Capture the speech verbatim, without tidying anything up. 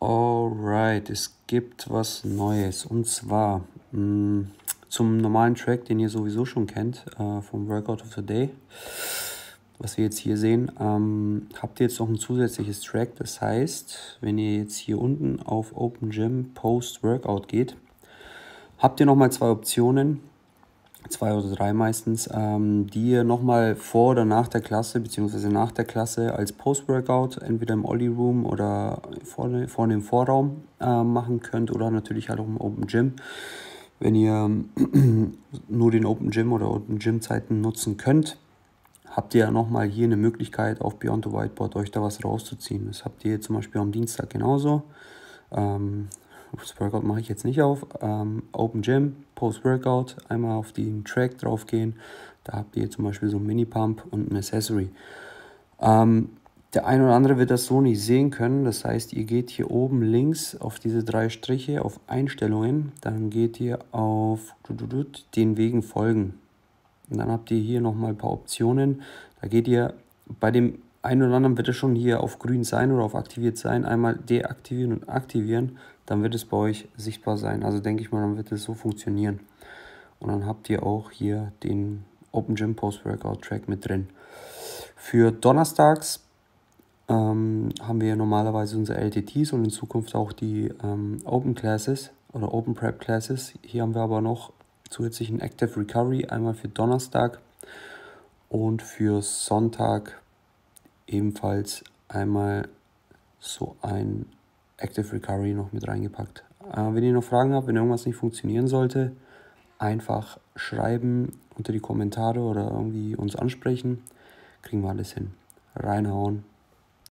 Alright, es gibt was Neues und zwar mh, zum normalen Track, den ihr sowieso schon kennt, äh, vom Workout of the Day, was wir jetzt hier sehen, ähm, habt ihr jetzt noch ein zusätzliches Track. Das heißt, wenn ihr jetzt hier unten auf Open Gym Post Workout geht, habt ihr nochmal zwei Optionen, zwei oder drei meistens, ähm, die ihr nochmal vor oder nach der Klasse, beziehungsweise nach der Klasse als Post-Workout, entweder im Ollie Room oder vorne, vorne im Vorraum äh, machen könnt oder natürlich halt auch im Open Gym. Wenn ihr nur den Open Gym oder Open Gym Zeiten nutzen könnt, habt ihr ja nochmal hier eine Möglichkeit auf Beyond the Whiteboard euch da was rauszuziehen. Das habt ihr zum Beispiel am Dienstag genauso. Ähm, das Workout mache ich jetzt nicht auf. Ähm, Open Gym, Post-Workout, einmal auf den Track drauf gehen. Da habt ihr zum Beispiel so einen Mini-Pump und ein Accessory. Ähm, der eine oder andere wird das so nicht sehen können. Das heißt, ihr geht hier oben links auf diese drei Striche, auf Einstellungen. Dann geht ihr auf den Wegen folgen. Und dann habt ihr hier nochmal ein paar Optionen. Da geht ihr bei dem einen oder anderen wird es schon hier auf grün sein oder auf aktiviert sein. Einmal deaktivieren und aktivieren, dann wird es bei euch sichtbar sein. Also denke ich mal, dann wird es so funktionieren. Und dann habt ihr auch hier den Open Gym Post Workout Track mit drin. Für donnerstags ähm, haben wir normalerweise unsere L T Ts und in Zukunft auch die ähm, Open Classes oder Open Prep Classes. Hier haben wir aber noch zusätzlich ein Active Recovery, einmal für Donnerstag und für Sonntag ebenfalls einmal so ein Active Recovery noch mit reingepackt. Äh, wenn ihr noch Fragen habt, wenn irgendwas nicht funktionieren sollte, einfach schreiben unter die Kommentare oder irgendwie uns ansprechen. Kriegen wir alles hin. Reinhauen.